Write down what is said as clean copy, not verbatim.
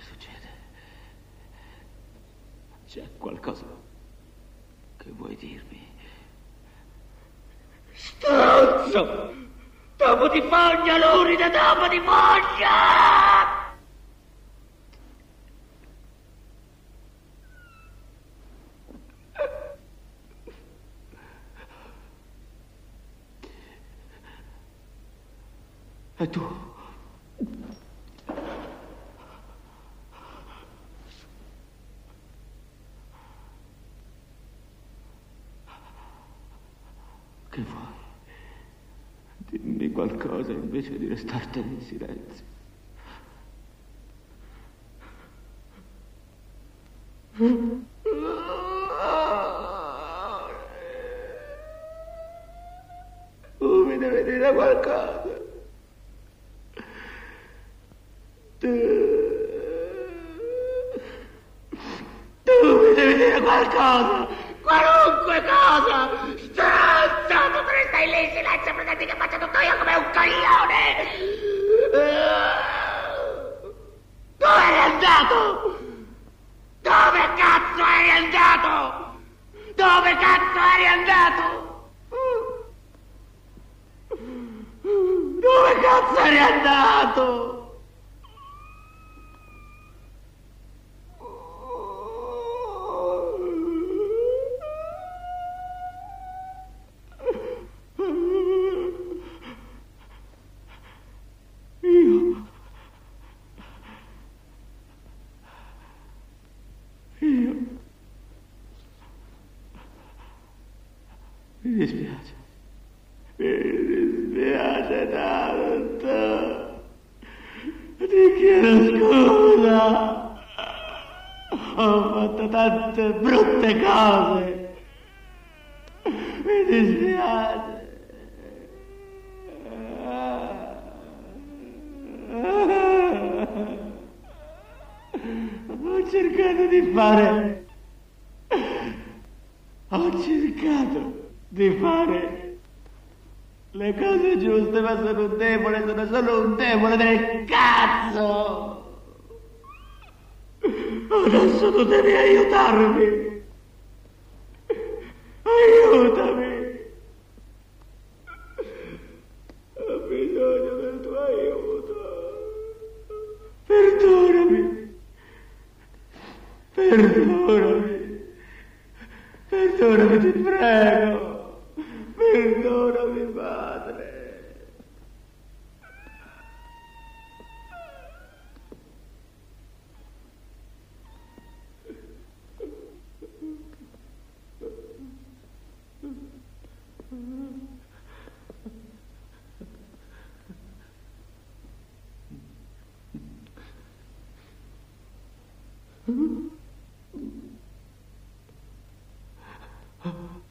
succede? C'è qualcosa che vuoi dirmi? Stronzo! Topo di foglia, lurido topo di foglia! E tu? Che vuoi? Dimmi qualcosa invece di restartene in silenzio. Mi deve dire qualcosa. Tu mi devi dire qualcosa. Qualunque cosa! Stronzo! Tu te ne stai lì in silenzio, pretendi che faccia tutto io come un coglione! Dove eri andato? Dove cazzo eri andato? Dove cazzo eri andato? Dove cazzo eri andato? Mi dispiace. Mi dispiace tanto. Ti chiedo scusa. Ho fatto tante brutte cose. Mi dispiace. Ho cercato di fare... Ho cercato di fare le cose giuste, ma sono un demone, sono solo un demone del cazzo! Adesso tu devi aiutarmi! Aiutami! Ho bisogno del tuo aiuto! Perdonami! Perdonami! Perdonami, ti prego! Perdonami, padre! Oh.